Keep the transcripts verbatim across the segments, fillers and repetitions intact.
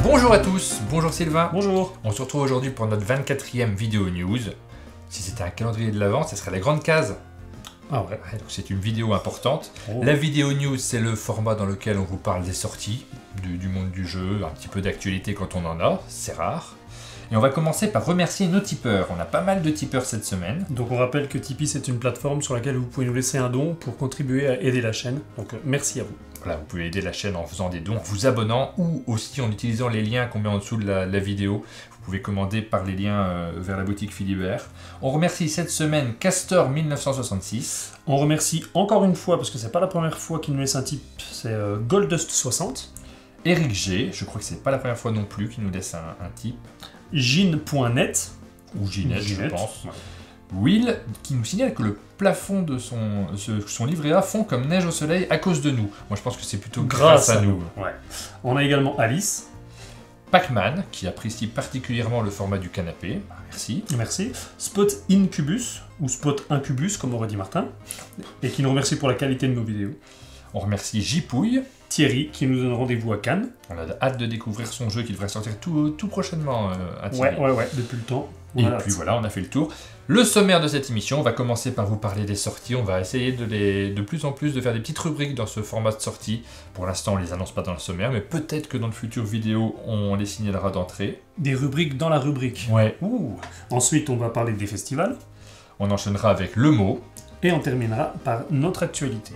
Bonjour à tous, bonjour Sylvain. Bonjour. On se retrouve aujourd'hui pour notre vingt-quatrième vidéo news. Si c'était un calendrier de l'Avent, ça serait la grande case. Ah ouais. Ouais, donc c'est une vidéo importante. Oh. La vidéo news, c'est le format dans lequel on vous parle des sorties, du, du monde du jeu, un petit peu d'actualité quand on en a, c'est rare. Et on va commencer par remercier nos tipeurs. On a pas mal de tipeurs cette semaine. Donc on rappelle que Tipeee c'est une plateforme sur laquelle vous pouvez nous laisser un don pour contribuer à aider la chaîne. Donc euh, merci à vous. Voilà, vous pouvez aider la chaîne en faisant des dons, en vous abonnant ou aussi en utilisant les liens qu'on met en dessous de la, la vidéo. Vous pouvez commander par les liens euh, vers la boutique Philibert. On remercie cette semaine Castor mille neuf cent soixante-six. On remercie encore une fois, parce que c'est pas la première fois qu'il nous laisse un tip, c'est euh, Goldust soixante. Eric G, je crois que c'est pas la première fois non plus qu'il nous laisse un, un tip. Gin point net. Ou Ginette, je Ginette, pense. ouais. Will, qui nous signale que le plafond de son, ce- son livret A fond comme neige au soleil à cause de nous. Moi je pense que c'est plutôt grâce, à, nous. Ouais. On a également Alice. Pac-Man, qui apprécie particulièrement le format du canapé. Ah, merci. Merci. Spot Incubus, ou Spot Incubus, comme aurait dit Martin, et qui nous remercie pour la qualité de nos vidéos. On remercie Jipouille. Thierry, qui nous donne rendez-vous à Cannes. On a hâte de découvrir son jeu qui devrait sortir tout, tout prochainement euh, à Thierry. Ouais, ouais, ouais, depuis le temps. Et On a puis hâte. voilà, on a fait le tour. Le sommaire de cette émission, on va commencer par vous parler des sorties. On va essayer de, les, de plus en plus de faire des petites rubriques dans ce format de sortie. Pour l'instant, on les annonce pas dans le sommaire, mais peut-être que dans de futures vidéos, on les signalera d'entrée. Des rubriques dans la rubrique. Ouais. Ouh. Ensuite, on va parler des festivals. On enchaînera avec le mot. Et on terminera par notre actualité.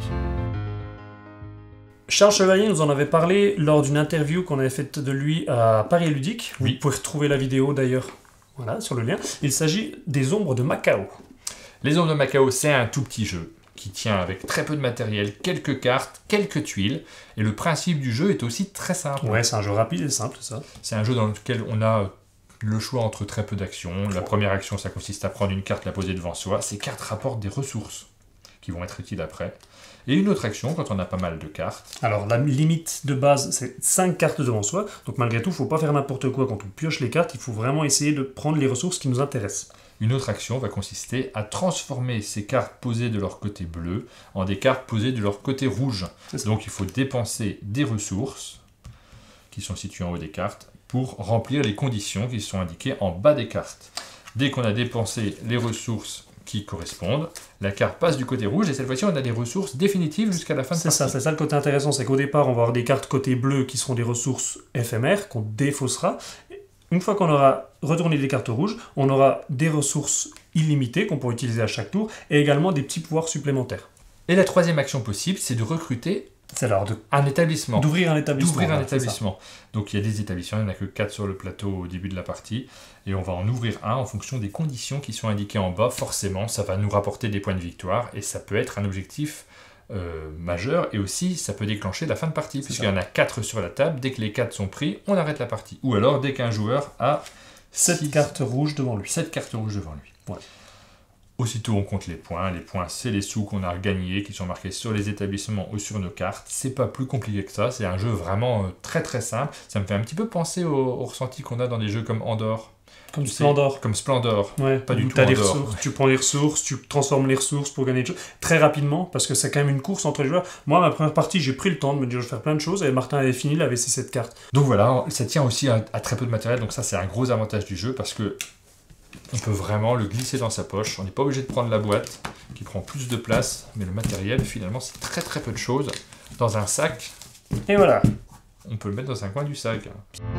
Charles Chevalier nous en avait parlé lors d'une interview qu'on avait faite de lui à Paris Ludique. Oui. Vous pouvez retrouver la vidéo d'ailleurs, voilà, sur le lien. Il s'agit des Ombres de Macao. Les Ombres de Macao, c'est un tout petit jeu qui tient avec très peu de matériel, quelques cartes, quelques tuiles. Et le principe du jeu est aussi très simple. Ouais, c'est un jeu rapide et simple, ça. C'est un jeu dans lequel on a le choix entre très peu d'actions. La première action, ça consiste à prendre une carte, la poser devant soi. Ces cartes rapportent des ressources qui vont être utiles après. Et une autre action, quand on a pas mal de cartes. Alors, la limite de base, c'est cinq cartes devant soi. Donc, malgré tout, il ne faut pas faire n'importe quoi quand on pioche les cartes. Il faut vraiment essayer de prendre les ressources qui nous intéressent. Une autre action va consister à transformer ces cartes posées de leur côté bleu en des cartes posées de leur côté rouge. C'est ça. Donc il faut dépenser des ressources qui sont situées en haut des cartes pour remplir les conditions qui sont indiquées en bas des cartes. Dès qu'on a dépensé les ressources qui correspondent, la carte passe du côté rouge et cette fois-ci on a des ressources définitives jusqu'à la fin de C'est ça, partie. c'est ça le côté intéressant, c'est qu'au départ, on va avoir des cartes côté bleu qui seront des ressources éphémères qu'on défaussera. Une fois qu'on aura retourné les cartes rouges, on aura des ressources illimitées qu'on pourra utiliser à chaque tour et également des petits pouvoirs supplémentaires. Et la troisième action possible, c'est de recruter C'est alors de- un établissement. d'ouvrir un établissement. D'ouvrir un voilà, c'est ça. établissement. Donc il y a des établissements, il n'y en a que quatre sur le plateau au début de la partie, et on va en ouvrir un en fonction des conditions qui sont indiquées en bas. Forcément, ça va nous rapporter des points de victoire, et ça peut être un objectif euh, majeur, et aussi ça peut déclencher la fin de partie, puisqu'il y en a quatre sur la table. Dès que les quatre sont pris, on arrête la partie. Ou alors dès qu'un joueur a Sept six- cartes rouges devant lui. sept cartes rouges devant lui. Ouais. Aussitôt, on compte les points. Les points, c'est les sous qu'on a gagnés, qui sont marqués sur les établissements ou sur nos cartes. C'est pas plus compliqué que ça. C'est un jeu vraiment euh, très très simple. Ça me fait un petit peu penser au, au ressenti qu'on a dans des jeux comme Andorre. Comme Tu sais, Splendor. Comme Splendor. Ouais, Pas du où tout t'as des Andorre. ressources, tu prends les ressources, tu transformes les ressources pour gagner des choses très rapidement parce que c'est quand même une course entre les joueurs. Moi, ma première partie, j'ai pris le temps de me dire je vais faire plein de choses et Martin avait fini, il avait ses sept cartes. Donc voilà, ça tient aussi à, à très peu de matériel. Donc ça, c'est un gros avantage du jeu parce que on peut vraiment le glisser dans sa poche. On n'est pas obligé de prendre la boîte qui prend plus de place. Mais le matériel, finalement, c'est très très peu de choses. Dans un sac, Et voilà. on peut le mettre dans un coin du sac.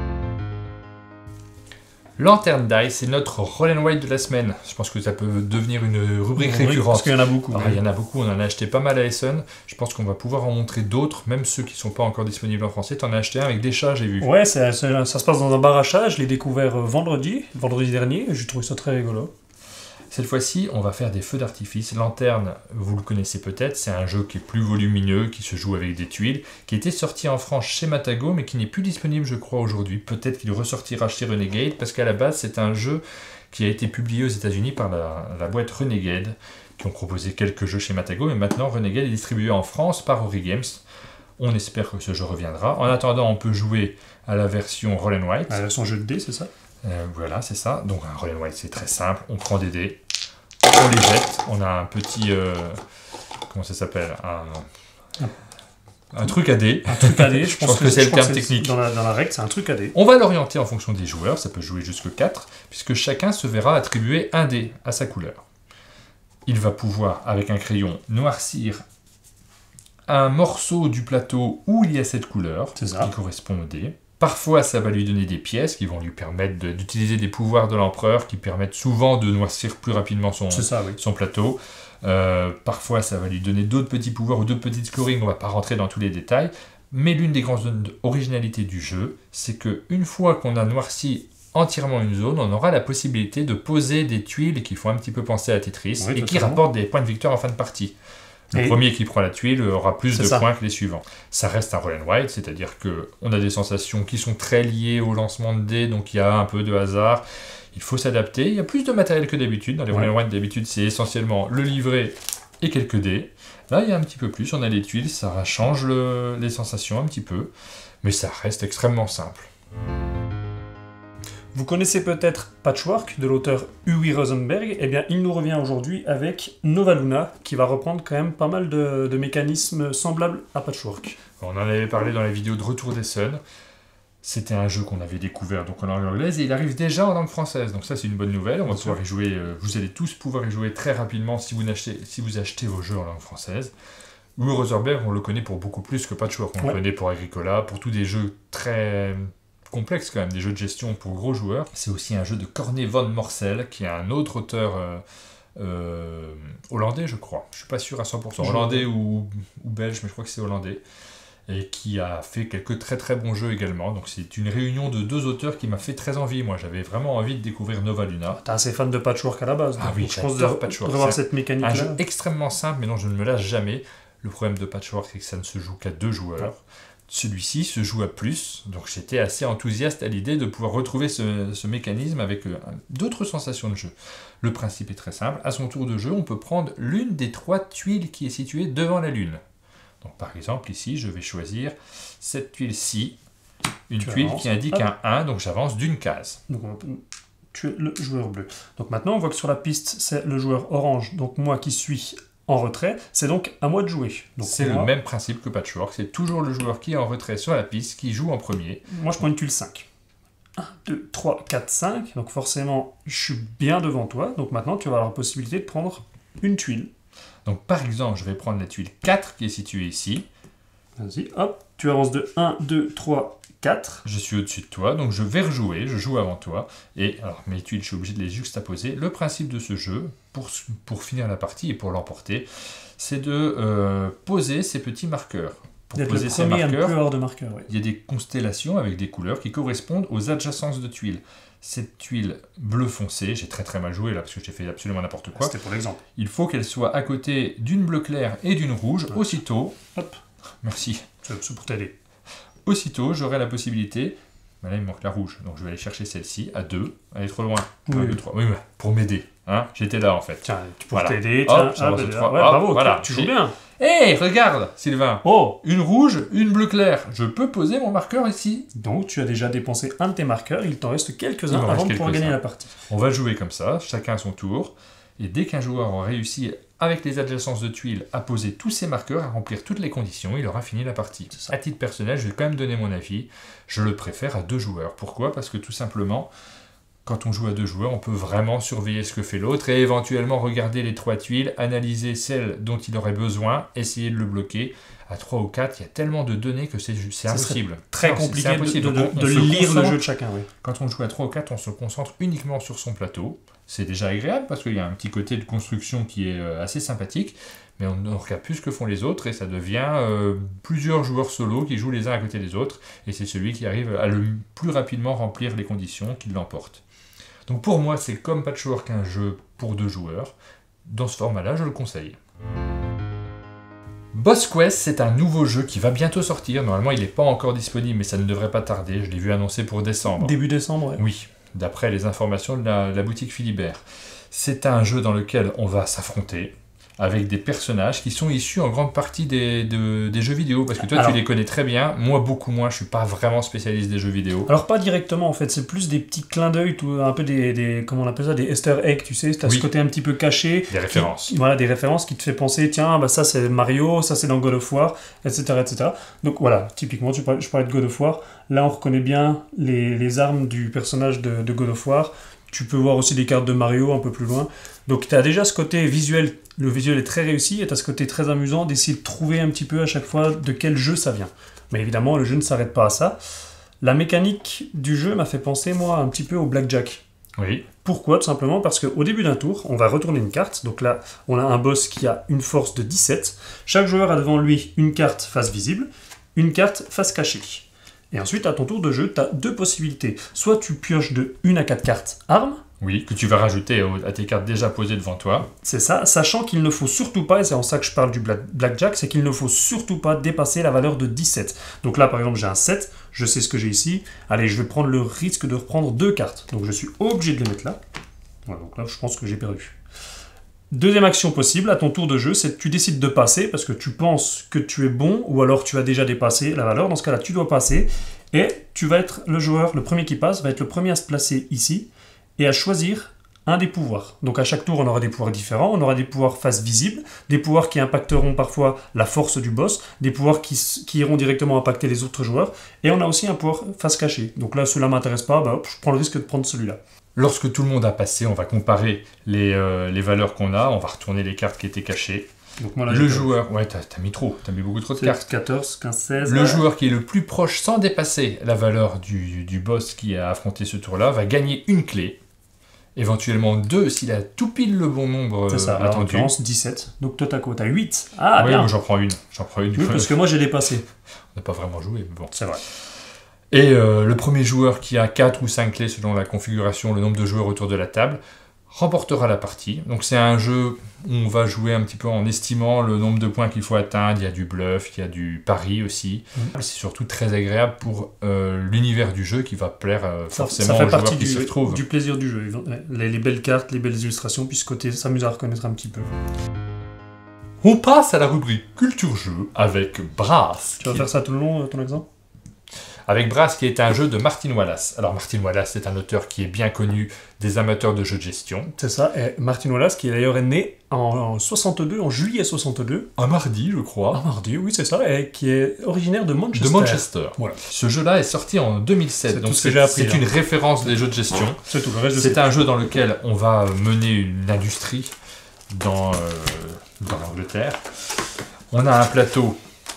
Lanterne Dice, c'est notre Roll and White de la semaine. Je pense que ça peut devenir une rubrique Oui, récurrente. parce qu'il y en a beaucoup. Ah, il y en a beaucoup, on en a acheté pas mal à Essen. Je pense qu'on va pouvoir en montrer d'autres, même ceux qui ne sont pas encore disponibles en français. T'en as acheté un avec des chats, j'ai vu. Ouais, c'est- c'est- ça se passe dans un bar à chat, je l'ai découvert euh, vendredi, vendredi dernier, et j'ai trouvé ça très rigolo. Cette fois-ci, on va faire des feux d'artifice. Lanterne, vous le connaissez peut-être, c'est un jeu qui est plus volumineux, qui se joue avec des tuiles, qui était sorti en France chez Matago, mais qui n'est plus disponible, je crois, aujourd'hui. Peut-être qu'il ressortira chez Renegade, parce qu'à la base, c'est un jeu qui a été publié aux États-Unis par la, la boîte Renegade, qui ont proposé quelques jeux chez Matago, mais maintenant, Renegade est distribué en France par Ori Games. On espère que ce jeu reviendra. En attendant, on peut jouer à la version Roll and White. La version jeu de dés, c'est ça? Euh, voilà, c'est ça. Donc un Roll and White, c'est très simple. On prend des dés, on les jette. On a un petit... euh, comment ça s'appelle? Un... Un truc à dés. Un truc à dés, je Je pense, pense que c'est le je pense terme technique. Dans la, dans la règle, c'est un truc à dés. On va l'orienter en fonction des joueurs, ça peut jouer jusque quatre, puisque chacun se verra attribuer un dé à sa couleur. Il va pouvoir, avec un crayon, noircir un morceau du plateau où il y a cette couleur, C'est ça. qui correspond au dé. Parfois, ça va lui donner des pièces qui vont lui permettre de- d'utiliser des pouvoirs de l'empereur, qui permettent souvent de noircir plus rapidement son, C'est ça, oui. son plateau. Euh, parfois, ça va lui donner d'autres petits pouvoirs ou d'autres petits scoring, on ne va pas rentrer dans tous les détails. Mais l'une des grandes originalités du jeu, c'est qu'une fois qu'on a noirci entièrement une zone, on aura la possibilité de poser des tuiles qui font un petit peu penser à Tetris Oui, et qui totalement. rapportent des points de victoire en fin de partie. Le Et- premier qui prend la tuile aura plus C'est de ça. points que les suivants. Ça reste un roll and ride, c'est-à-dire qu'on a des sensations qui sont très liées au lancement de dés, donc il y a un peu de hasard. Il faut s'adapter. Il y a plus de matériel que d'habitude. Dans les Ouais. roll and ride, d'habitude, c'est essentiellement le livret et quelques dés. Là, il y a un petit peu plus. On a les tuiles, ça change le- les sensations un petit peu, mais ça reste extrêmement simple. Vous connaissez peut-être Patchwork de l'auteur Uwe Rosenberg. Eh bien, il nous revient aujourd'hui avec Nova Luna, qui va reprendre quand même pas mal de, de mécanismes semblables à Patchwork. On en avait parlé dans la vidéo de Retour des Suns. C'était un jeu qu'on avait découvert donc en langue anglaise et il arrive déjà en langue française. Donc ça c'est une bonne nouvelle. On va Bien pouvoir y jouer. euh, vous allez tous pouvoir y jouer très rapidement si vous achetez, si vous achetez vos jeux en langue française. Uwe Rosenberg, on le connaît pour beaucoup plus que Patchwork. On Ouais. le connaît pour Agricola, pour tous des jeux très complexes quand même, des jeux de gestion pour gros joueurs. C'est aussi un jeu de Corné von Morcel, qui est un autre auteur euh, euh, hollandais, je crois. Je suis pas sûr à cent pour cent. Je- Hollandais ou, ou belge, mais je crois que c'est hollandais. Et qui a fait quelques très très bons jeux également. Donc c'est une réunion de deux auteurs qui m'a fait très envie. Moi, j'avais vraiment envie de découvrir Nova Luna. T'es assez fan de Patchwork à la base. Ah donc oui, je pense de, j'adore Patchwork. de revoir C'est cette Un mécanique-là. jeu extrêmement simple, mais dont je ne me lasse jamais. Le problème de Patchwork, c'est que ça ne se joue qu'à deux joueurs. Celui-ci se joue à plus, donc j'étais assez enthousiaste à l'idée de pouvoir retrouver ce, ce mécanisme avec euh, d'autres sensations de jeu. Le principe est très simple. À son tour de jeu, on peut prendre l'une des trois tuiles qui est située devant la lune. Donc par exemple, ici, je vais choisir cette tuile-ci, une Tu tuile avances. qui indique Hop. un un, donc j'avance d'une case. Donc on va tuer le joueur bleu. Donc maintenant, on voit que sur la piste, c'est le joueur orange. Donc moi qui suis en retrait, c'est donc à moi de jouer. Donc C'est moi, le même principe que Patchwork, c'est toujours le joueur qui est en retrait sur la piste qui joue en premier. Moi, je prends une tuile cinq. un, deux, trois, quatre, cinq. Donc forcément, je suis bien devant toi. Donc maintenant, tu vas avoir la possibilité de prendre une tuile. Donc par exemple, je vais prendre la tuile quatre qui est située ici. Vas-y, hop. Tu avances de un, deux, trois, quatre. Je suis au-dessus de toi, donc je vais rejouer, je joue avant toi. Et alors mes tuiles, je suis obligé de les juxtaposer. Le principe de ce jeu, pour, pour finir la partie et pour l'emporter, c'est de euh, poser ces petits marqueurs. Pour D'être poser le ces premier à ne marqueurs, plus avoir de marqueur. Oui. il y a des constellations avec des couleurs qui correspondent aux adjacences de tuiles. Cette tuile bleu foncé, j'ai très très mal joué là parce que j'ai fait absolument n'importe quoi. C'était pour l'exemple. Il faut qu'elle soit à côté d'une bleu clair et d'une rouge. Ouais. Aussitôt, Hop. merci. C'est c'est pour t'aider. Aussitôt, j'aurai la possibilité. Ben là, il me manque la rouge, donc je vais aller chercher celle-ci à deux. Elle est trop loin. Oui, un, oui. deux, trois. Oui, ouais, pour m'aider. Hein, j'étais là en fait. Tiens, tu pourras Voilà. t'aider. Hop, Tiens, j'avance hop, de et- trois. ouais, Hop, bravo, voilà. tu joues J'ai- bien. Hé, regarde, Sylvain. Oh, Une rouge, une bleu clair. Je peux poser mon marqueur ici. donc tu as déjà dépensé un de tes marqueurs. Il t'en reste Il quelques-uns m'en avant reste de pouvoir quelques-uns. gagner la partie. On va jouer comme ça, chacun à son tour. Et dès qu'un joueur aura réussi, avec les adjacences de tuiles, à poser tous ses marqueurs, à remplir toutes les conditions, il aura fini la partie. C'est ça. À titre personnel, je vais quand même donner mon avis. Je le préfère à deux joueurs. Pourquoi ? Parce que tout simplement, quand on joue à deux joueurs, on peut vraiment surveiller ce que fait l'autre et éventuellement regarder les trois tuiles, analyser celles dont il aurait besoin, essayer de le bloquer. À trois ou quatre, il y a tellement de données que c'est c'est Ça serait impossible. Très Non, c'est- c'est compliqué de, impossible. de- Donc, on- de on se lire le concentre. jeu de chacun. Oui. Quand on joue à trois ou quatre, on se concentre uniquement sur son plateau. C'est déjà agréable parce qu'il y a un petit côté de construction qui est euh, assez sympathique, mais on ne regarde plus ce que font les autres et ça devient euh, plusieurs joueurs solo qui jouent les uns à côté des autres et c'est celui qui arrive à le plus rapidement remplir les conditions qui l'emporte. Donc pour moi, c'est comme Patchwork un jeu pour deux joueurs. Dans ce format-là, je le conseille. Boss Quest, c'est un nouveau jeu qui va bientôt sortir. Normalement, il n'est pas encore disponible, mais ça ne devrait pas tarder. Je l'ai vu annoncé pour décembre. Début décembre. Ouais. Oui, d'après les informations de la, la boutique Philibert. C'est un jeu dans lequel on va s'affronter avec des personnages qui sont issus en grande partie des, de, des jeux vidéo. Parce que toi, alors, tu les connais très bien. Moi, beaucoup moins. Je suis pas vraiment spécialiste des jeux vidéo. Alors, pas directement, en fait. C'est plus des petits clins d'œil, un peu des, des... Comment on appelle ça? Des easter eggs, tu sais. Tu as oui. ce côté un petit peu caché. Des références. Qui, voilà, des références qui te fait penser, tiens, bah, ça, c'est Mario, ça, c'est dans God of War, et cetera, et cetera. Donc, voilà. Typiquement, tu parlais, je parlais de God of War. Là, on reconnaît bien les, les armes du personnage de, de God of War. Tu peux voir aussi des cartes de Mario un peu plus loin. Donc tu as déjà ce côté visuel, le visuel est très réussi, et tu as ce côté très amusant d'essayer de trouver un petit peu à chaque fois de quel jeu ça vient. Mais évidemment, le jeu ne s'arrête pas à ça. La mécanique du jeu m'a fait penser, moi, un petit peu au blackjack. Oui. Pourquoi? Tout simplement parce qu'au début d'un tour, on va retourner une carte. Donc là, on a un boss qui a une force de dix-sept. Chaque joueur a devant lui une carte face visible, une carte face cachée. Et ensuite, à ton tour de jeu, tu as deux possibilités. Soit tu pioches de une à quatre cartes armes. Oui, que tu vas rajouter à tes cartes déjà posées devant toi. C'est ça, sachant qu'il ne faut surtout pas, et c'est en ça que je parle du blackjack, c'est qu'il ne faut surtout pas dépasser la valeur de dix-sept. Donc là, par exemple, j'ai un sept, je sais ce que j'ai ici. Allez, je vais prendre le risque de reprendre deux cartes. Donc je suis obligé de les mettre là. Voilà, donc là, je pense que j'ai perdu. Deuxième action possible, à ton tour de jeu, c'est que tu décides de passer parce que tu penses que tu es bon ou alors tu as déjà dépassé la valeur. Dans ce cas-là, tu dois passer et tu vas être le joueur, le premier qui passe, va être le premier à se placer ici et à choisir un des pouvoirs. Donc à chaque tour, on aura des pouvoirs différents. On aura des pouvoirs face visible, des pouvoirs qui impacteront parfois la force du boss, des pouvoirs qui, qui iront directement impacter les autres joueurs. Et on a aussi un pouvoir face cachée. Donc là, cela ne m'intéresse pas, bah, hop, je prends le risque de prendre celui-là. Lorsque tout le monde a passé, on va comparer les, euh, les valeurs qu'on a, on va retourner les cartes qui étaient cachées. Donc moi, là, le joueur, ouais, t'as, t'as mis trop, t'as mis beaucoup trop de cartes. quatorze, quinze, seize. Le ouais. joueur qui est le plus proche sans dépasser la valeur du, du boss qui a affronté ce tour-là va gagner une clé. Éventuellement deux s'il a tout pile le bon nombre. C'est ça, attendu. En l'occurrence dix-sept. Donc toi t'as quoi? T'as huit. Ah oui, bien. moi j'en prends une. J'en prends une. Oui, parce que moi j'ai dépassé. On n'a pas vraiment joué, mais bon. C'est vrai. Et euh, le premier joueur qui a quatre ou cinq clés selon la configuration, le nombre de joueurs autour de la table, remportera la partie. Donc c'est un jeu où on va jouer un petit peu en estimant le nombre de points qu'il faut atteindre. Il y a du bluff, il y a du pari aussi. Mmh. C'est surtout très agréable pour euh, l'univers du jeu qui va plaire euh, forcément ça fait aux partie joueurs qui du, s'y retrouvent. du plaisir du jeu. Les, les belles cartes, les belles illustrations, puis ce côté s'amuser à reconnaître un petit peu. On passe à la rubrique culture jeu avec Brass. Tu vas faire ça tout le long, ton exemple? Avec Brass, qui est un jeu de Martin Wallace. Alors Martin Wallace, c'est un auteur qui est bien connu des amateurs de jeux de gestion. C'est ça, et Martin Wallace, qui d'ailleurs est né en, en soixante-deux, en juillet soixante-deux. Un mardi, je crois. Un mardi, oui, c'est ça, et qui est originaire de Manchester. De Manchester. Voilà. Ce jeu-là est sorti en deux mille sept, c'est donc c'est, c'est une référence des jeux de gestion. C'est tout, le reste C'est un jeu dans lequel on va mener une industrie dans, euh, dans l'Angleterre. On a un plateau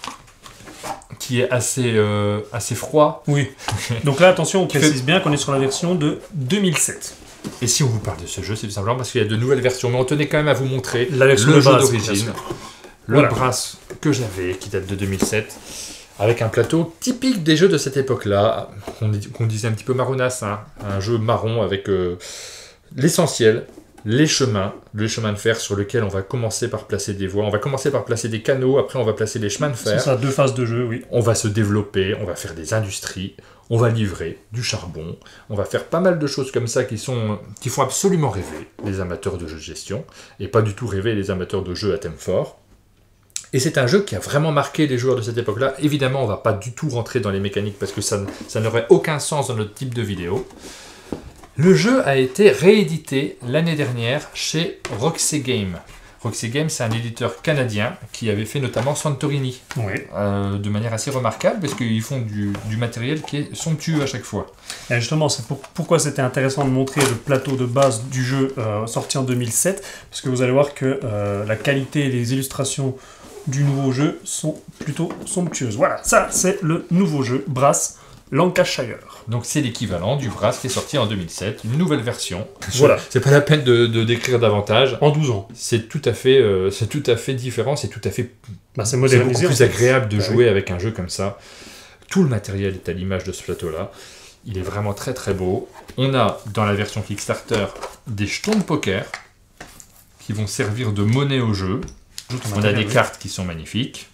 qui est assez, euh, assez froid. Oui. Donc là, attention, on précise bien qu'on est sur la version de deux mille sept. Et si on vous parle de ce jeu, c'est tout simplement parce qu'il y a de nouvelles versions. Mais on tenait quand même à vous montrer la version le de jeu base, d'origine. Le voilà. Brass que j'avais, qui date de deux mille sept, avec un plateau typique des jeux de cette époque-là, qu'on, qu'on disait un petit peu marronasse, hein, un jeu marron avec euh, l'essentiel, les chemins, les chemins de fer sur lesquels on va commencer par placer des voies. On va commencer par placer des canaux, après on va placer les chemins de fer. C'est ça, deux phases de jeu, oui. On va se développer, on va faire des industries, on va livrer du charbon, on va faire pas mal de choses comme ça qui, sont, qui font absolument rêver les amateurs de jeux de gestion, et pas du tout rêver les amateurs de jeux à thème fort. Et c'est un jeu qui a vraiment marqué les joueurs de cette époque-là. Évidemment, on va pas du tout rentrer dans les mécaniques parce que ça, ça n'aurait aucun sens dans notre type de vidéo. Le jeu a été réédité l'année dernière chez Roxy Games. Roxy Games, c'est un éditeur canadien qui avait fait notamment Santorini, oui. euh, de manière assez remarquable, parce qu'ils font du, du matériel qui est somptueux à chaque fois. Et justement, c'est pour, pourquoi c'était intéressant de montrer le plateau de base du jeu euh, sorti en deux mille sept, parce que vous allez voir que euh, la qualité et les illustrations du nouveau jeu sont plutôt somptueuses. Voilà, ça c'est le nouveau jeu, Brass Lancashire. Donc c'est l'équivalent du Brass qui est sorti en deux mille sept, une nouvelle version. Voilà. C'est pas la peine de, de décrire davantage. En douze ans. C'est tout à fait, euh, c'est tout à fait différent, c'est tout à fait... Bah, c'est c'est modernisé. beaucoup plus agréable de bah, jouer oui. avec un jeu comme ça. Tout le matériel est à l'image de ce plateau-là. Il est vraiment très très beau. On a dans la version Kickstarter des jetons de poker qui vont servir de monnaie au jeu. On a des cartes qui sont magnifiques.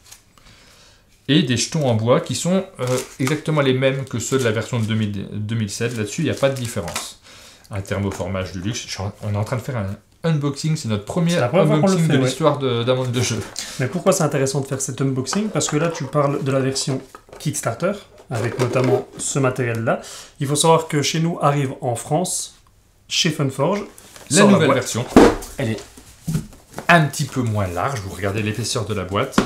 Et des jetons en bois qui sont euh, exactement les mêmes que ceux de la version de deux mille sept. Là-dessus, il n'y a pas de différence. Un thermoformage de luxe. On est en train de faire un, unboxing, c'est notre premier C'est la première fois qu'on le unboxing fait, de ouais. l'histoire de- d'un monde de jeu. Mais pourquoi c'est intéressant de faire cet unboxing? Parce que là, tu parles de la version Kickstarter, avec notamment ce matériel-là. Il faut savoir que chez nous arrive en France, chez Funforge, La sans nouvelle boîte. version, elle est un petit peu moins large. Vous regardez l'épaisseur de la boîte.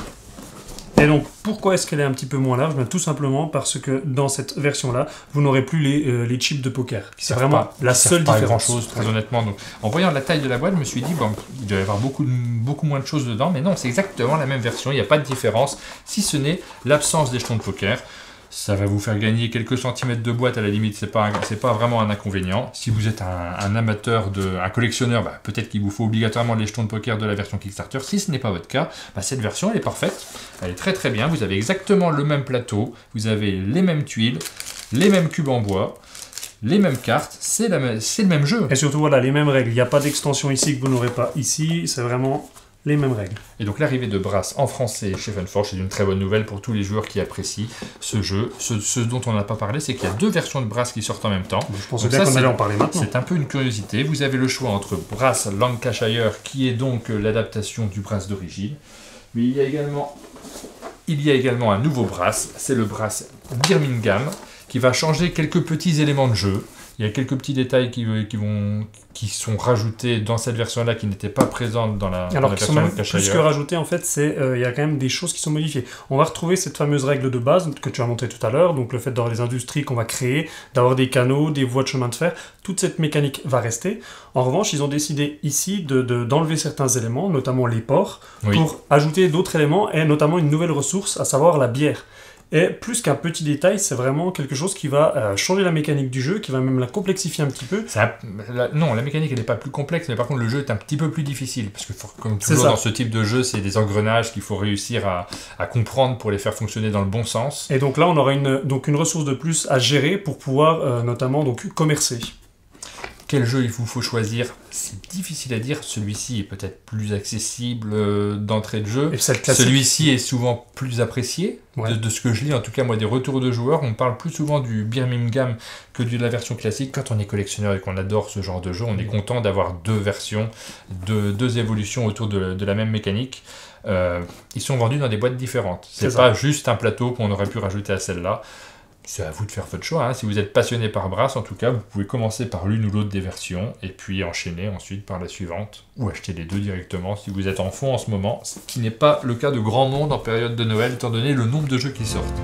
Et donc, pourquoi est-ce qu'elle est un petit peu moins large? Ben, tout simplement parce que dans cette version-là, vous n'aurez plus les, euh, les chips de poker. C'est servent vraiment pas- la qui seule servent pas à différence. grand chose, très honnêtement. Donc, en voyant la taille de la boîte, je me suis dit, bon, il doit y avoir beaucoup, de- beaucoup moins de choses dedans. Mais non, c'est exactement la même version. Il n'y a pas de différence, si ce n'est l'absence des jetons de poker. Ça va vous faire gagner quelques centimètres de boîte, à la limite, c'est pas, un- c'est pas vraiment un inconvénient. Si vous êtes un, un amateur, de, un collectionneur, bah, peut-être qu'il vous faut obligatoirement les jetons de poker de la version Kickstarter. Si ce n'est pas votre cas, bah, cette version, elle est parfaite. Elle est très très bien. Vous avez exactement le même plateau, vous avez les mêmes tuiles, les mêmes cubes en bois, les mêmes cartes, c'est la même- c'est le même jeu. Et surtout, voilà, les mêmes règles. Il n'y a pas d'extension ici que vous n'aurez pas ici. C'est vraiment les mêmes règles. Et donc l'arrivée de Brass en français chez Funforge, c'est une très bonne nouvelle pour tous les joueurs qui apprécient ce jeu. Ce, ce dont on n'a pas parlé, c'est qu'il y a deux versions de Brass qui sortent en même temps. Je pense Donc bien ça, qu'on c'est- allait en parler maintenant. C'est un peu une curiosité. Vous avez le choix entre Brass Lancashire, qui est donc euh, l'adaptation du Brass d'origine. Mais il y a également, il y a également un nouveau Brass, c'est le Brass Birmingham, qui va changer quelques petits éléments de jeu. Il y a quelques petits détails qui, qui, vont, qui sont rajoutés dans cette version-là qui n'étaient pas présentes dans la, dans Alors, la qui sont version même plus que Lancashire. rajoutés, en fait, c'est euh, il y a quand même des choses qui sont modifiées. On va retrouver cette fameuse règle de base que tu as montrée tout à l'heure, donc le fait d'avoir les industries qu'on va créer, d'avoir des canaux, des voies de chemin de fer, toute cette mécanique va rester. En revanche, ils ont décidé ici de, de- d'enlever certains éléments, notamment les ports, Oui. pour ajouter d'autres éléments, et notamment une nouvelle ressource, à savoir la bière. Et plus qu'un petit détail, c'est vraiment quelque chose qui va euh, changer la mécanique du jeu, qui va même la complexifier un petit peu. C'est un- la- non, la mécanique elle n'est pas plus complexe, mais par contre le jeu est un petit peu plus difficile. Parce que for- comme C'est toujours ça. dans ce type de jeu, c'est des engrenages qu'il faut réussir à, à comprendre pour les faire fonctionner dans le bon sens. Et donc là, on aura une, donc une ressource de plus à gérer pour pouvoir euh, notamment donc, commercer. Quel jeu il vous faut choisir? C'est difficile à dire. Celui-ci est peut-être plus accessible euh, d'entrée de jeu. Et c'est le classique. Celui-ci est souvent plus apprécié. Ouais. De, de ce que je lis, en tout cas, moi, des retours de joueurs, on parle plus souvent du Birmingham que de la version classique. Quand on est collectionneur et qu'on adore ce genre de jeu, on est content d'avoir deux versions, deux, deux évolutions autour de, de la même mécanique. Euh, ils sont vendus dans des boîtes différentes. C'est C'est pas juste un plateau qu'on aurait pu rajouter à celle-là. C'est à vous de faire votre choix. Hein. Si vous êtes passionné par Brass, en tout cas, vous pouvez commencer par l'une ou l'autre des versions et puis enchaîner ensuite par la suivante ou acheter les deux directement si vous êtes en fond en ce moment, ce qui n'est pas le cas de grand monde en période de Noël étant donné le nombre de jeux qui sortent.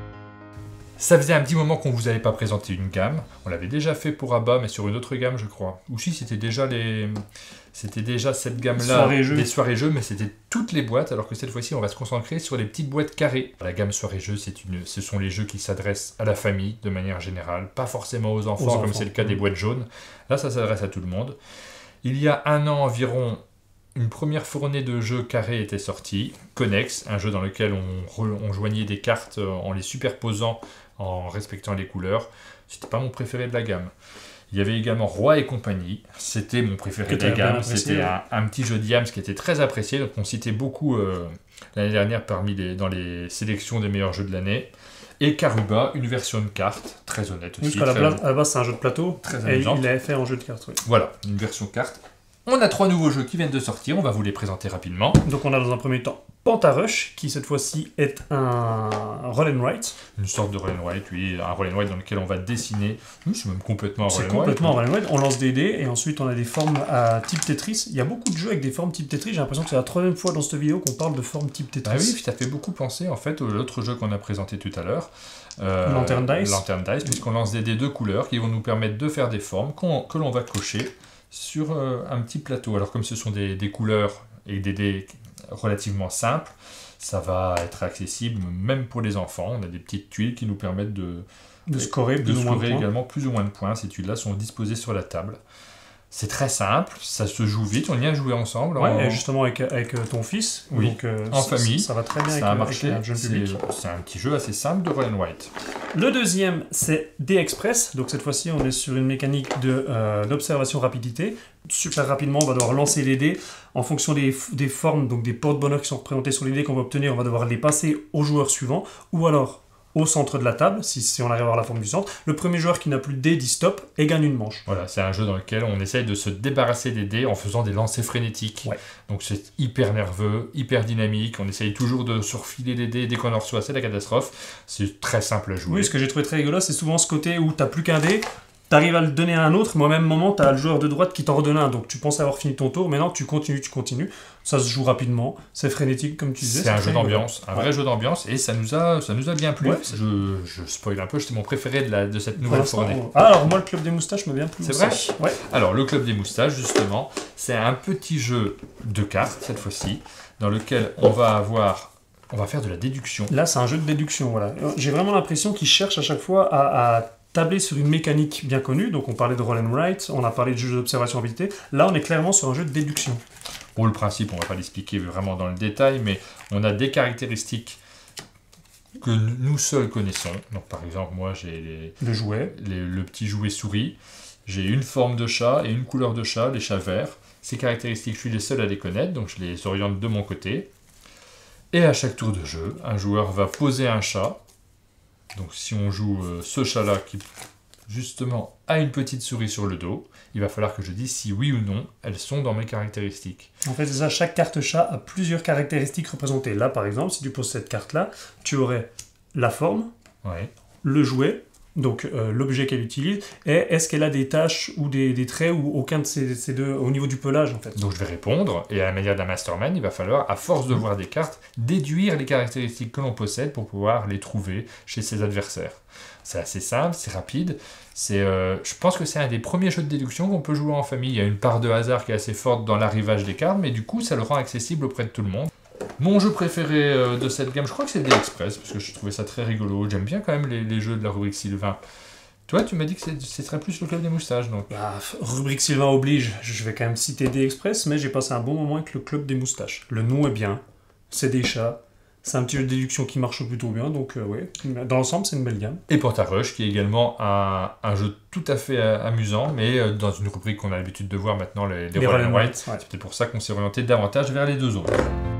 Ça faisait un petit moment qu'on vous avait pas présenté une gamme. On l'avait déjà fait pour Abba, mais sur une autre gamme, je crois. Ou si c'était déjà les, c'était déjà cette gamme-là, Soirées jeux. des soirées jeux, mais c'était toutes les boîtes. Alors que cette fois-ci, on va se concentrer sur les petites boîtes carrées. La gamme soirées jeux, c'est une, ce sont les jeux qui s'adressent à la famille de manière générale, pas forcément aux enfants, Aux comme enfants. c'est le cas des boîtes jaunes. Là, ça s'adresse à tout le monde. Il y a un an environ, une première fournée de jeux carrés était sortie, Connex, un jeu dans lequel on, re- on joignait des cartes euh, en les superposant, en respectant les couleurs. C'était pas mon préféré de la gamme. Il y avait également Roi et compagnie, c'était mon préféré Que de la t'as bien gamme. apprécié, C'était ouais. un, un petit jeu d'Iams qui était très apprécié, donc on citait beaucoup euh, l'année dernière parmi les, dans les sélections des meilleurs jeux de l'année. Et Karuba, une version de carte, très honnête aussi. Parce qu'à la, très- base- à la base, c'est un jeu de plateau, Très et amusante. il est fait en jeu de cartes. Oui. Voilà, une version carte. On a trois nouveaux jeux qui viennent de sortir, on va vous les présenter rapidement. Donc on a dans un premier temps Pantarush, qui cette fois-ci est un roll and write. Une sorte de roll and write, oui, un roll and write dans lequel on va dessiner. Oui, c'est même complètement un roll C'est and write. complètement roll and write. On lance des dés, et ensuite on a des formes à type Tetris. Il y a beaucoup de jeux avec des formes type Tetris. J'ai l'impression que c'est la troisième fois dans cette vidéo qu'on parle de formes type Tetris. Ah oui, ça fait beaucoup penser en fait à l'autre jeu qu'on a présenté tout à l'heure. Euh, Lantern Dice. Lantern Dice, puisqu'on lance des dés de couleurs qui vont nous permettre de faire des formes qu'on- que l'on va cocher sur euh, un petit plateau. Alors comme ce sont des, des couleurs et des dés relativement simples, ça va être accessible même pour les enfants. On a des petites tuiles qui nous permettent de, de scorer de plus ou moins de scorer points. également plus ou moins de points. Ces tuiles-là sont disposées sur la table. C'est très simple, ça se joue vite, on y a joué ensemble. Ouais, en- et justement avec, avec euh, ton fils. Oui, Donc, euh, en ça- famille. Ça va très bien avec, ça a euh, marché, avec un jeune c'est public. c'est un petit jeu assez simple de roll and write. Le deuxième, c'est D-Express. Donc cette fois-ci, on est sur une mécanique de, euh, d'observation rapidité. Super rapidement, on va devoir lancer les dés. En fonction des, f- des formes, donc des porte-bonheur qui sont représentés sur les dés qu'on va obtenir, on va devoir les passer au joueur suivant. Ou alors au centre de la table, si, si on arrive à avoir la forme du centre. Le premier joueur qui n'a plus de dés dit stop et gagne une manche. Voilà, c'est un jeu dans lequel on essaye de se débarrasser des dés en faisant des lancers frénétiques. Ouais. Donc c'est hyper nerveux, hyper dynamique. On essaye toujours de surfiler les dés. Dès qu'on en reçoit, c'est la catastrophe. C'est très simple à jouer. Oui, ce que j'ai trouvé très rigolo, c'est souvent ce côté où t'as plus qu'un dé, t'arrives à le donner à un autre, mais au même moment, t'as le joueur de droite qui t'en redonne un. Donc tu penses avoir fini ton tour, mais non, tu continues, tu continues. Ça se joue rapidement, c'est frénétique, comme tu disais. C'est un très jeu rigolo. d'ambiance, un vrai Ouais. jeu d'ambiance, et ça nous a, ça nous a bien plu. Ouais. je, je spoil un peu, c'était mon préféré de, la, de cette Pour nouvelle l'instant, fournée. on- Ah, alors moi, le club des moustaches me vient plus. C'est aussi. vrai Ouais. Alors, le Club des Moustaches, justement, c'est un petit jeu de cartes, cette fois-ci, dans lequel on va avoir... On va faire de la déduction. Là, c'est un jeu de déduction, voilà. J'ai vraiment l'impression qu'ils cherchent à chaque fois à, à tabler sur une mécanique bien connue. Donc, on parlait de roll and write, on a parlé de jeu d'observation habilité. Là, on est clairement sur un jeu de déduction. Pour le principe, on ne va pas l'expliquer vraiment dans le détail, mais on a des caractéristiques que nous seuls connaissons. Donc, par exemple, moi, j'ai les, De jouets. les- le petit jouet souris. J'ai une forme de chat et une couleur de chat, les chats verts. Ces caractéristiques, je suis les seuls à les connaître, donc je les oriente de mon côté. Et à chaque tour de jeu, un joueur va poser un chat. Donc si on joue euh, ce chat-là qui, justement, a une petite souris sur le dos, il va falloir que je dise si oui ou non elles sont dans mes caractéristiques. En fait, c'est ça, chaque carte chat a plusieurs caractéristiques représentées. Là, par exemple, si tu poses cette carte-là, tu aurais la forme, Ouais. le jouet, donc euh, l'objet qu'elle utilise, et est-ce qu'elle a des taches ou des, des traits ou aucun de ces, ces deux au niveau du pelage, en fait. Donc je vais répondre, et à la manière d'un mastermind, il va falloir, à force de voir des cartes, déduire les caractéristiques que l'on possède pour pouvoir les trouver chez ses adversaires. C'est assez simple, c'est rapide. C'est, euh, je pense que c'est un des premiers jeux de déduction qu'on peut jouer en famille. Il y a une part de hasard qui est assez forte dans l'arrivage des cartes, mais du coup, ça le rend accessible auprès de tout le monde. Mon jeu préféré euh, de cette gamme, je crois que c'est D Express, parce que je trouvais ça très rigolo. J'aime bien quand même les, les jeux de la rubrique Sylvain. Toi, tu m'as dit que c'est- ce serait plus le Club des Moustaches, donc. Bah, rubrique Sylvain oblige, je vais quand même citer D-Express, mais j'ai passé un bon moment avec le club des moustaches. Le nom est bien, c'est des chats, c'est un petit jeu de déduction qui marche plutôt bien, donc euh, ouais, dans l'ensemble, c'est une belle gamme. Et Panta Rush, qui est également un, un jeu tout à fait euh, amusant, mais euh, dans une rubrique qu'on a l'habitude de voir maintenant, les, les Les Roll and Roll and Write. Write, ouais. C'est peut-être pour ça qu'on s'est orienté davantage vers les deux autres.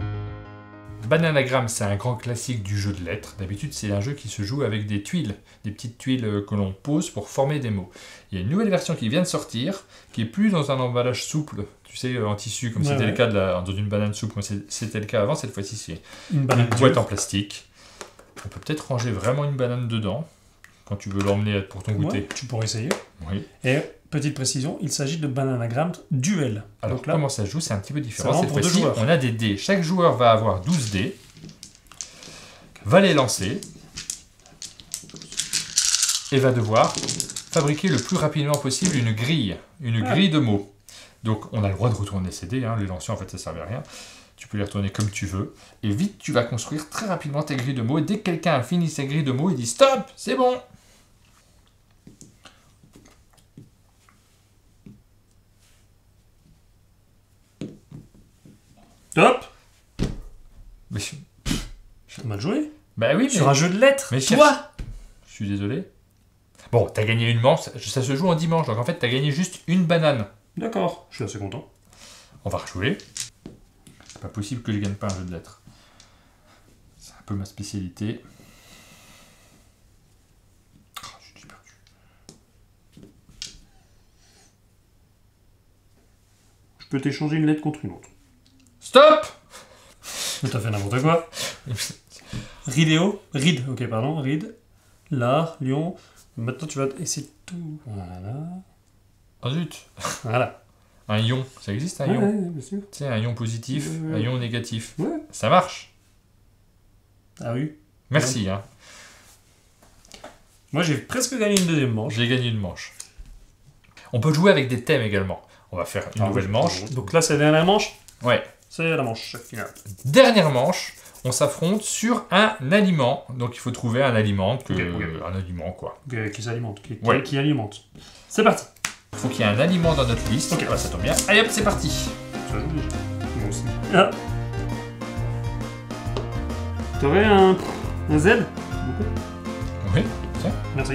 Bananagram, c'est un grand classique du jeu de lettres. D'habitude, c'est un jeu qui se joue avec des tuiles, des petites tuiles euh, que l'on pose pour former des mots. Il y a une nouvelle version qui vient de sortir, qui est plus dans un emballage souple, tu sais, euh, en tissu, comme Ouais, c'était ouais. le cas de la- dans une banane souple, comme c'est- c'était le cas avant. Cette fois-ci, c'est Une une banane boîte dure. en plastique. On peut peut-être ranger vraiment une banane dedans, quand tu veux l'emmener pour ton goûter. Ouais, tu pourrais essayer. Oui. Et petite précision, il s'agit de Bananagram duel. Alors, Donc là, comment ça se joue, c'est un petit peu différent. c'est Cette vraiment pour deux fois-ci, joueurs. on a des dés. Chaque joueur va avoir douze dés, va les lancer, et va devoir fabriquer le plus rapidement possible une grille, une Ah. grille de mots. Donc, on a le droit de retourner ces dés, hein. Les lancer, en fait, ça ne servait à rien. Tu peux les retourner comme tu veux. Et vite, tu vas construire très rapidement tes grilles de mots. Et dès que quelqu'un a fini ses grilles de mots, il dit « Stop, c'est bon !» top. Mais je- Mal joué. Bah oui, mais... Sur un jeu de lettres. Mais Toi. Je suis désolé. Bon, t'as gagné une manche, ça se joue en dimanche, donc en fait t'as gagné juste une banane. D'accord, je suis assez content. On va rejouer. C'est pas possible que je gagne pas un jeu de lettres. C'est un peu ma spécialité. Oh, je suis perdu. Je peux t'échanger une lettre contre une autre. Stop. T'as fait n'importe quoi. Ridéo. Ride, ok, pardon. Ride. L'art, lion. Maintenant, tu vas essayer tout. Voilà. Oh zut. Voilà. Un ion, ça existe un Ouais, ion ouais, bien sûr. Tu sais, un ion positif, Ouais, ouais. un ion négatif. Ouais. Ça marche. Ah oui. Merci, hein. Moi, j'ai presque gagné une deuxième manche. J'ai gagné une manche. On peut jouer avec des thèmes également. On va faire une Ah, nouvelle oui. manche. Donc là, c'est la dernière manche. Ouais. C'est la manche finale. Dernière manche, on s'affronte sur un aliment. Donc il faut trouver un aliment, que... Ok, ok. un aliment quoi. Qui, qui s'alimente. Qui, qui- Ouais. qui alimente. C'est parti. Il faut qu'il y ait un aliment dans notre liste. Ok. Ah bah, ça tombe bien. Allez hop, c'est parti. Ça joue déjà. Moi aussi. Ah. T'aurais un, un Z? Oui, tiens. Merci.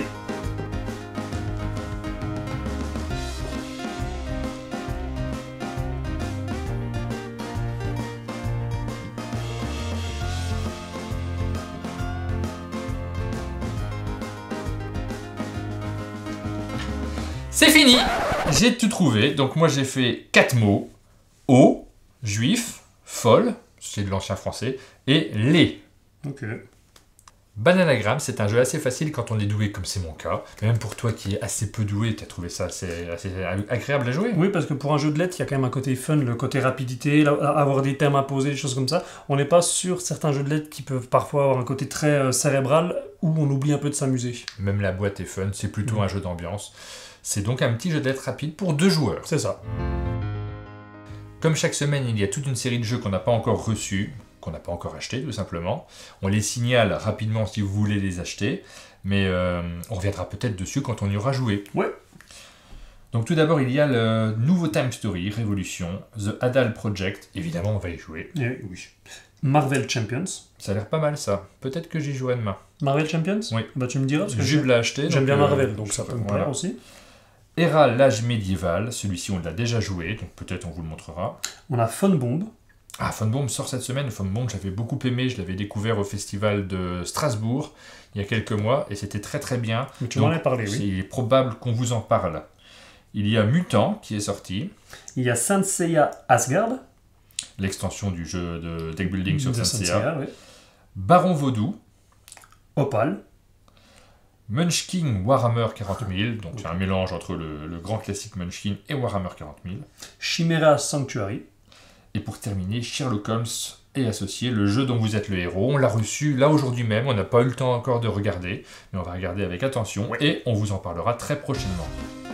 C'est fini. J'ai tout trouvé. Donc moi j'ai fait quatre mots. Eau, juif, folle, c'est de l'ancien français, et lait. Ok. Bananagram, c'est un jeu assez facile quand on est doué, comme c'est mon cas. Même pour toi qui es assez peu doué, tu as trouvé ça assez, assez agréable à jouer. Oui, parce que pour un jeu de lettres, il y a quand même un côté fun, le côté rapidité, avoir des termes à poser, des choses comme ça. On n'est pas sur certains jeux de lettres qui peuvent parfois avoir un côté très euh, cérébral, où on oublie un peu de s'amuser. Même la boîte est fun, c'est plutôt Mmh. un jeu d'ambiance. C'est donc un petit jeu de lettres rapide pour deux joueurs. C'est ça. Comme chaque semaine, il y a toute une série de jeux qu'on n'a pas encore reçus, qu'on n'a pas encore achetés tout simplement. On les signale rapidement si vous voulez les acheter, mais euh, on reviendra peut-être dessus quand on y aura joué. Ouais. Donc tout d'abord, il y a le nouveau Time Story, Révolution, The Adal Project, évidemment on va y jouer. Et oui. Marvel Champions. Ça a l'air pas mal ça, peut-être que j'y jouerai demain. Marvel Champions? Oui. Bah tu me diras, parce que Jules l'a acheté. j'aime donc, bien euh, Marvel, donc ça peut me voilà. plaire aussi. Hera, l'âge médiéval, celui-ci on l'a déjà joué, donc peut-être on vous le montrera. On a Fun Bomb. Ah, Fun Bomb sort cette semaine. Fun Bomb, j'avais beaucoup aimé. Je l'avais découvert au festival de Strasbourg il y a quelques mois et c'était très très bien. Mais tu Donc, m'en as parlé, oui. Il est probable qu'on vous en parle. Il y a Mutant qui est sorti, Il y a Saint Seiya Asgard. l'extension du jeu de deck building sur de Saint Seiya. oui. Baron Vaudou, Opal. Munchkin Warhammer quarante mille, donc c'est un mélange entre le, le grand classique Munchkin et Warhammer quarante mille. Chimera Sanctuary. Et pour terminer, Sherlock Holmes et Associés, le jeu dont vous êtes le héros. On l'a reçu là aujourd'hui même, on n'a pas eu le temps encore de regarder, mais on va regarder avec attention Ouais. et on vous en parlera très prochainement.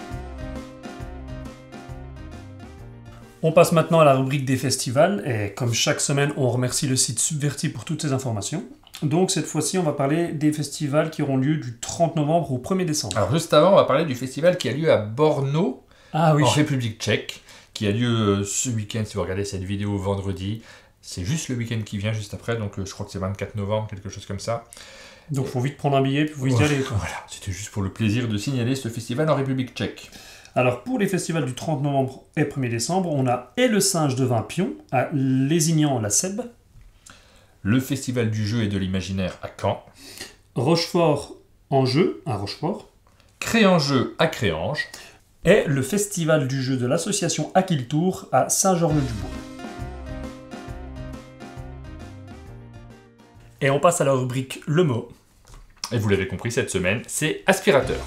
On passe maintenant à la rubrique des festivals, et comme chaque semaine, on remercie le site Subverti pour toutes ces informations. Donc cette fois-ci, on va parler des festivals qui auront lieu du trente novembre au premier décembre. Alors juste avant, on va parler du festival qui a lieu à Brno, Ah oui, en République tchèque, qui a lieu euh, ce week-end, si vous regardez cette vidéo vendredi. C'est juste le week-end qui vient juste après, donc euh, je crois que c'est vingt-quatre novembre, quelque chose comme ça. donc faut vite prendre un billet, puis faut y Ouais, aller. Quoi. Voilà, c'était juste pour le plaisir de signaler ce festival en République tchèque. Alors pour les festivals du trente novembre et premier décembre, on a Et le singe de Vin-Pion à Lézignan-la-Sèbe, Le festival du jeu et de l'imaginaire à Caen, Rochefort en jeu à Rochefort, Créanjeu à Créange, et le festival du jeu de l'association Aquiltour à Saint-Georges-du-Bois. Et on passe à la rubrique Le mot. et vous l'avez compris cette semaine, c'est aspirateur.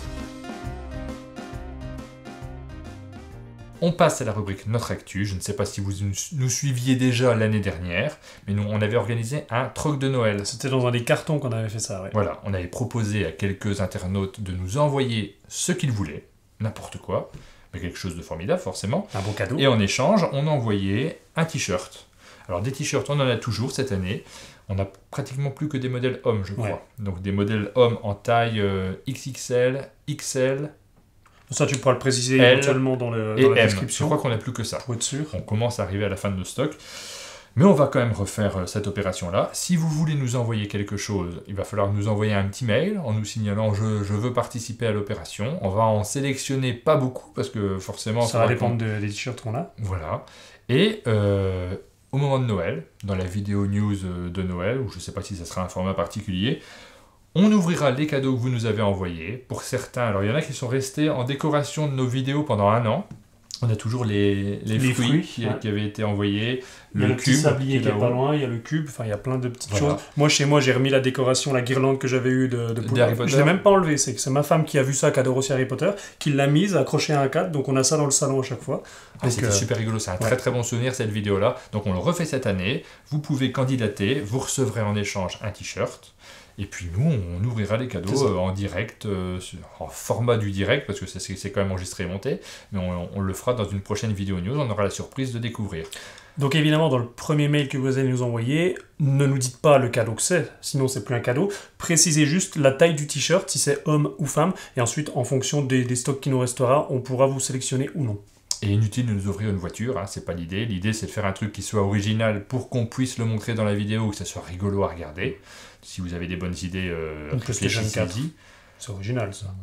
On passe à la rubrique Notre Actu. Je ne sais pas si vous nous suiviez déjà l'année dernière, mais nous, on avait organisé un troc de Noël. C'était dans un des cartons qu'on avait fait ça, ouais. Voilà, on avait proposé à quelques internautes de nous envoyer ce qu'ils voulaient, n'importe quoi, mais quelque chose de formidable forcément. Un bon cadeau. Et en échange, on a envoyé un t-shirt. Alors des t-shirts, on en a toujours cette année. On n'a pratiquement plus que des modèles hommes, je crois. Ouais. Donc des modèles hommes en taille euh, X X L, X L Ça, tu pourras le préciser L éventuellement dans, le, et dans la M. Je description. crois qu'on n'a plus que ça. Pour être sûr. On commence à arriver à la fin de nos stocks. Mais on va quand même refaire euh, cette opération-là. Si vous voulez nous envoyer quelque chose, il va falloir nous envoyer un petit mail en nous signalant je, je veux participer à l'opération. On va en sélectionner pas beaucoup parce que forcément... Ça va faudra dépendre qu'on- de- des t-shirts qu'on a. Voilà. Et euh, au moment de Noël, dans la vidéo news euh, de Noël, ou je ne sais pas si ça sera un format particulier, on ouvrira les cadeaux que vous nous avez envoyés. Pour certains, alors il y en a qui sont restés en décoration de nos vidéos pendant un an. On a toujours les, les, Les fruits, fruits, qui, ouais. qui avaient été envoyés, Il y a le le petit cube sablier qui est là-haut. pas loin, il y a le cube, enfin il y a plein de petites Voilà. choses. Moi chez moi j'ai remis la décoration, la guirlande que j'avais eue de, de D'Harry Potter. Je l'ai même pas enlevée, c'est que c'est ma femme qui a vu ça, qui adore aussi Harry Potter, qui l'a mise, accrochée à un cadre, donc on a ça dans le salon à chaque fois. Ah, Donc, c'était euh, super rigolo, c'est un ouais. très très bon souvenir cette vidéo-là. Donc on le refait cette année. Vous pouvez candidater, vous recevrez en échange un t-shirt. Et puis nous, on ouvrira les C'est cadeaux ça. euh, en direct, euh, sur- en format du direct, parce que c'est- c'est c'est quand même enregistré et monté. Mais on, on le fera dans une prochaine vidéo news, on aura la surprise de découvrir. Donc évidemment, dans le premier mail que vous allez nous envoyer, ne nous dites pas le cadeau que c'est, sinon c'est plus un cadeau. Précisez juste la taille du t-shirt, si c'est homme ou femme, et ensuite, en fonction des, des stocks qui nous restera, on pourra vous sélectionner ou non. Et inutile de nous offrir une voiture, hein, c'est pas l'idée. L'idée c'est de faire un truc qui soit original pour qu'on puisse le montrer dans la vidéo, que ça soit rigolo à regarder. Si vous avez des bonnes idées, euh, Une PlayStation quatre. réfléchissez-y. C'est original ça.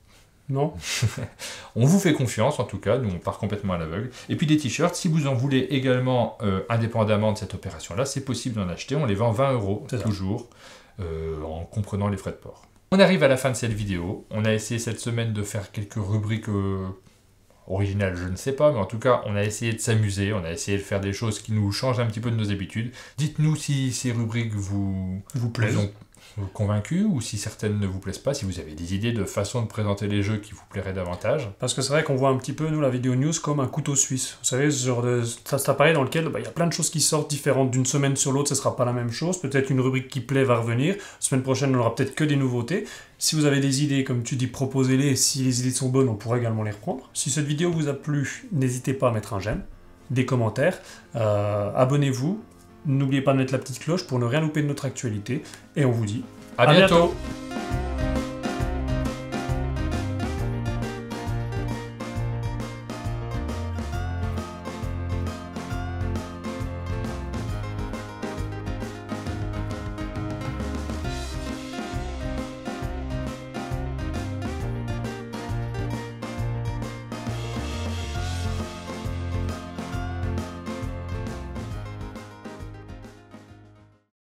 Non? On vous fait confiance en tout cas, nous on part complètement à l'aveugle. Et puis des t-shirts, si vous en voulez également euh, indépendamment de cette opération-là, c'est possible d'en acheter. On les vend vingt euros C'est ça. toujours, euh, en comprenant les frais de port. On arrive à la fin de cette vidéo. On a essayé cette semaine de faire quelques rubriques euh, originales, je ne sais pas, mais en tout cas, on a essayé de s'amuser, on a essayé de faire des choses qui nous changent un petit peu de nos habitudes. Dites-nous si ces rubriques vous, Vous plaisent. vous ont convaincu ou si certaines ne vous plaisent pas, si vous avez des idées de façon de présenter les jeux qui vous plairaient davantage. Parce que c'est vrai qu'on voit un petit peu, nous, la vidéo news comme un couteau suisse. Vous savez, ce genre de... Ça, cet appareil dans lequel bah, il y a plein de choses qui sortent différentes d'une semaine sur l'autre, ce sera pas la même chose. Peut-être une rubrique qui plaît va revenir. La semaine prochaine, on aura peut-être que des nouveautés. Si vous avez des idées, comme tu dis, proposez-les. Si les idées sont bonnes, on pourra également les reprendre. Si cette vidéo vous a plu, n'hésitez pas à mettre un j'aime, des commentaires, euh, abonnez-vous. N'oubliez pas de mettre la petite cloche pour ne rien louper de notre actualité. Et on vous dit À, à bientôt, bientôt.